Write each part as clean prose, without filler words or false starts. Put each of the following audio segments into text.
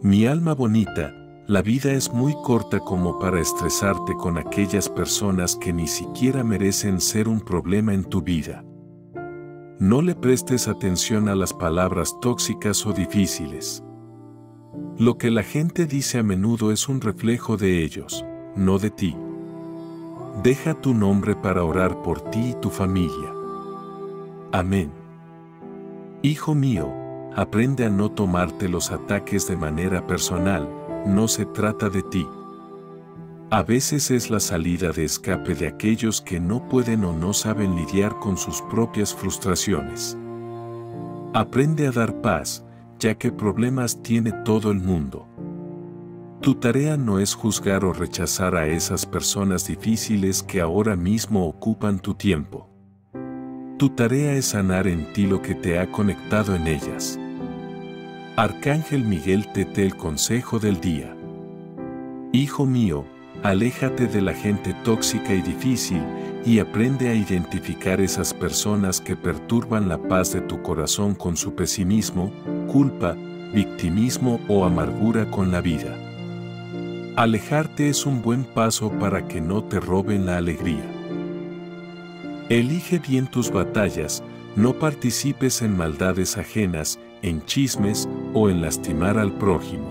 Mi alma bonita, la vida es muy corta como para estresarte con aquellas personas que ni siquiera merecen ser un problema en tu vida. No le prestes atención a las palabras tóxicas o difíciles. Lo que la gente dice a menudo es un reflejo de ellos, no de ti. Deja tu nombre para orar por ti y tu familia. Amén. Hijo mío, aprende a no tomarte los ataques de manera personal, no se trata de ti. A veces es la salida de escape de aquellos que no pueden o no saben lidiar con sus propias frustraciones. Aprende a dar paz, ya que problemas tiene todo el mundo. Tu tarea no es juzgar o rechazar a esas personas difíciles que ahora mismo ocupan tu tiempo. Tu tarea es sanar en ti lo que te ha conectado en ellas. Arcángel Miguel te da el consejo del día. Hijo mío, aléjate de la gente tóxica y difícil y aprende a identificar esas personas que perturban la paz de tu corazón con su pesimismo, culpa, victimismo o amargura con la vida. Alejarte es un buen paso para que no te roben la alegría. Elige bien tus batallas, no participes en maldades ajenas, en chismes o en lastimar al prójimo.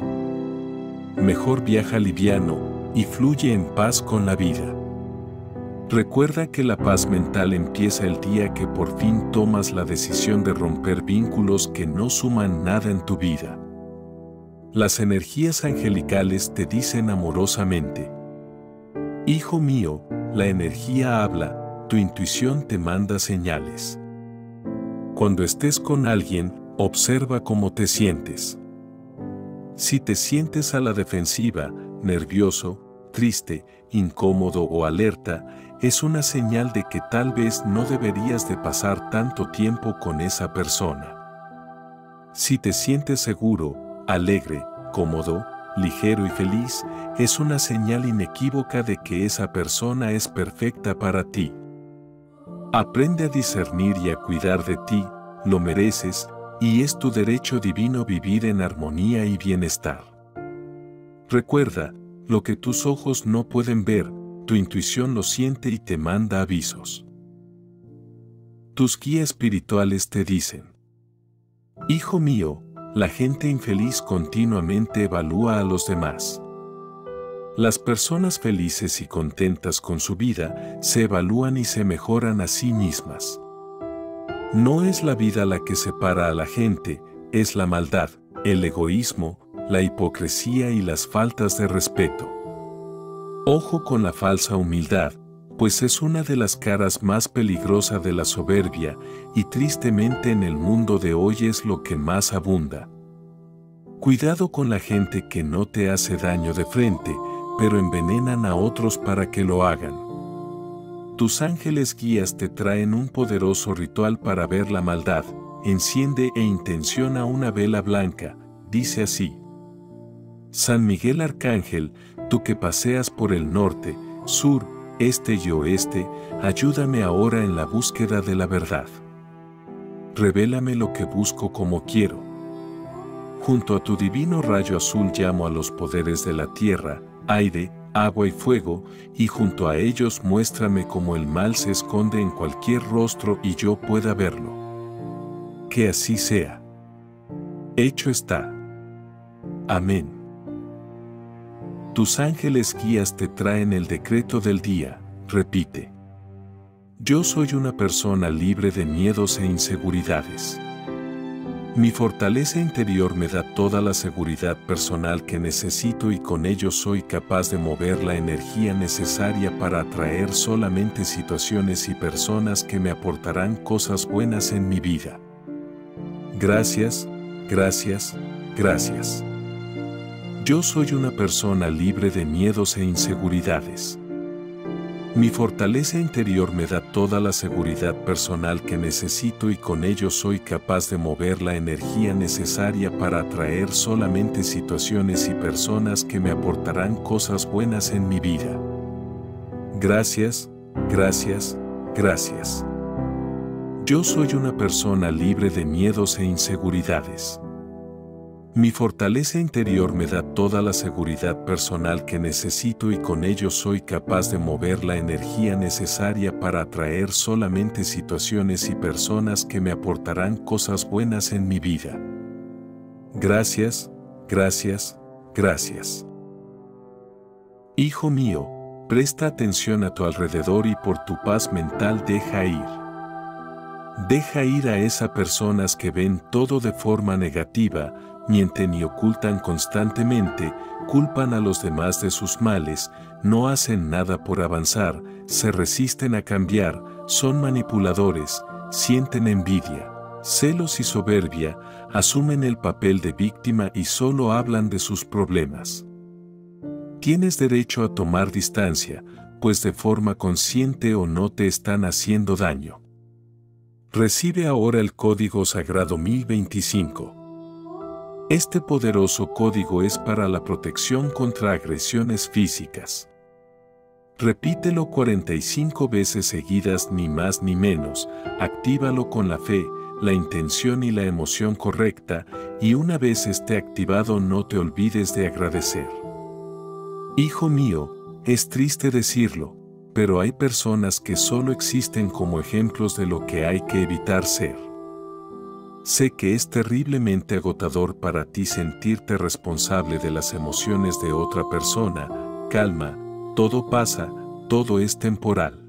Mejor viaja liviano y fluye en paz con la vida. Recuerda que la paz mental empieza el día que por fin tomas la decisión de romper vínculos que no suman nada en tu vida. Las energías angelicales te dicen amorosamente: hijo mío, la energía habla, tu intuición te manda señales. Cuando estés con alguien, observa cómo te sientes. Si te sientes a la defensiva, nervioso, triste, incómodo o alerta, es una señal de que tal vez no deberías de pasar tanto tiempo con esa persona. Si te sientes seguro, alegre, cómodo, ligero y feliz, es una señal inequívoca de que esa persona es perfecta para ti. Aprende a discernir y a cuidar de ti, lo mereces, y es tu derecho divino vivir en armonía y bienestar. Recuerda, lo que tus ojos no pueden ver, tu intuición lo siente y te manda avisos. Tus guías espirituales te dicen: hijo mío, la gente infeliz continuamente evalúa a los demás. Las personas felices y contentas con su vida se evalúan y se mejoran a sí mismas. No es la vida la que separa a la gente, es la maldad, el egoísmo, la hipocresía y las faltas de respeto. Ojo con la falsa humildad, pues es una de las caras más peligrosas de la soberbia y tristemente en el mundo de hoy es lo que más abunda. Cuidado con la gente que no te hace daño de frente, pero envenenan a otros para que lo hagan. Tus ángeles guías te traen un poderoso ritual para ver la maldad. Enciende e intenciona una vela blanca, dice así: San Miguel Arcángel, tú que paseas por el norte, sur, este y oeste, ayúdame ahora en la búsqueda de la verdad. Revélame lo que busco como quiero. Junto a tu divino rayo azul llamo a los poderes de la tierra, aire, agua y fuego, y junto a ellos muéstrame cómo el mal se esconde en cualquier rostro y yo pueda verlo. Que así sea. Hecho está. Amén. Tus ángeles guías te traen el decreto del día, repite: yo soy una persona libre de miedos e inseguridades. Mi fortaleza interior me da toda la seguridad personal que necesito y con ello soy capaz de mover la energía necesaria para atraer solamente situaciones y personas que me aportarán cosas buenas en mi vida. Gracias, gracias, gracias. Yo soy una persona libre de miedos e inseguridades. Mi fortaleza interior me da toda la seguridad personal que necesito y con ello soy capaz de mover la energía necesaria para atraer solamente situaciones y personas que me aportarán cosas buenas en mi vida. Gracias, gracias, gracias. Yo soy una persona libre de miedos e inseguridades. Mi fortaleza interior me da toda la seguridad personal que necesito y con ello soy capaz de mover la energía necesaria para atraer solamente situaciones y personas que me aportarán cosas buenas en mi vida. Gracias, gracias, gracias. Hijo mío, presta atención a tu alrededor y por tu paz mental deja ir. Deja ir a esas personas que ven todo de forma negativa, mienten y ocultan constantemente, culpan a los demás de sus males, no hacen nada por avanzar, se resisten a cambiar, son manipuladores, sienten envidia, celos y soberbia, asumen el papel de víctima y solo hablan de sus problemas. Tienes derecho a tomar distancia, pues de forma consciente o no te están haciendo daño. Recibe ahora el código sagrado 1025. Este poderoso código es para la protección contra agresiones físicas. Repítelo 45 veces seguidas, ni más ni menos, actívalo con la fe, la intención y la emoción correcta, y una vez esté activado no te olvides de agradecer. Hijo mío, es triste decirlo, pero hay personas que solo existen como ejemplos de lo que hay que evitar ser. Sé que es terriblemente agotador para ti sentirte responsable de las emociones de otra persona. Calma, todo pasa, todo es temporal.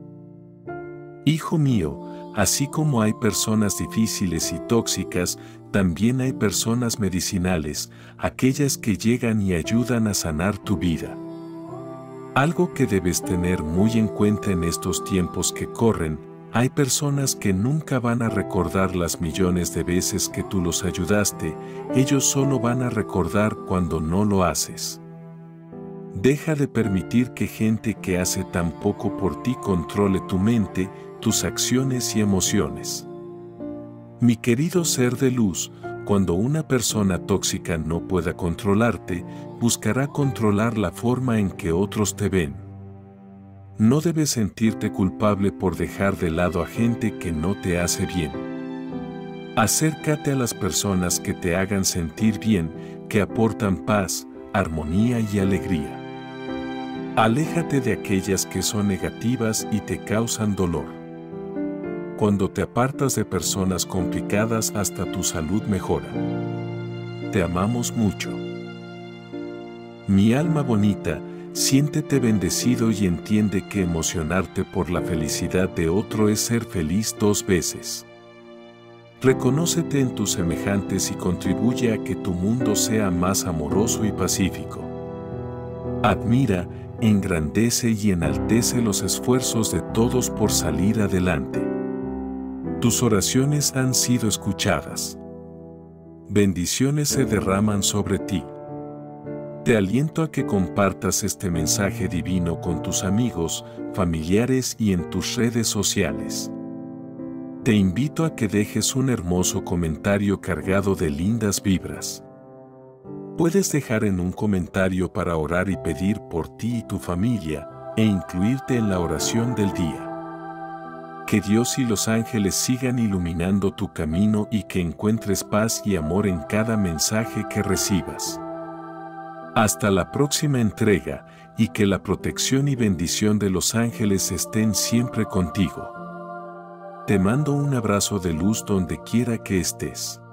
Hijo mío, así como hay personas difíciles y tóxicas, también hay personas medicinales, aquellas que llegan y ayudan a sanar tu vida. Algo que debes tener muy en cuenta en estos tiempos que corren, hay personas que nunca van a recordar las millones de veces que tú los ayudaste, ellos solo van a recordar cuando no lo haces. Deja de permitir que gente que hace tan poco por ti controle tu mente, tus acciones y emociones. Mi querido ser de luz, cuando una persona tóxica no pueda controlarte, buscará controlar la forma en que otros te ven. No debes sentirte culpable por dejar de lado a gente que no te hace bien. Acércate a las personas que te hagan sentir bien, que aportan paz, armonía y alegría. Aléjate de aquellas que son negativas y te causan dolor. Cuando te apartas de personas complicadas, hasta tu salud mejora. Te amamos mucho. Mi alma bonita, siéntete bendecido y entiende que emocionarte por la felicidad de otro es ser feliz 2 veces. Reconócete en tus semejantes y contribuye a que tu mundo sea más amoroso y pacífico. Admira, engrandece y enaltece los esfuerzos de todos por salir adelante. Tus oraciones han sido escuchadas. Bendiciones se derraman sobre ti. Te aliento a que compartas este mensaje divino con tus amigos, familiares y en tus redes sociales. Te invito a que dejes un hermoso comentario cargado de lindas vibras. Puedes dejar en un comentario para orar y pedir por ti y tu familia, e incluirte en la oración del día. Que Dios y los ángeles sigan iluminando tu camino y que encuentres paz y amor en cada mensaje que recibas. Hasta la próxima entrega, y que la protección y bendición de los ángeles estén siempre contigo. Te mando un abrazo de luz donde quiera que estés.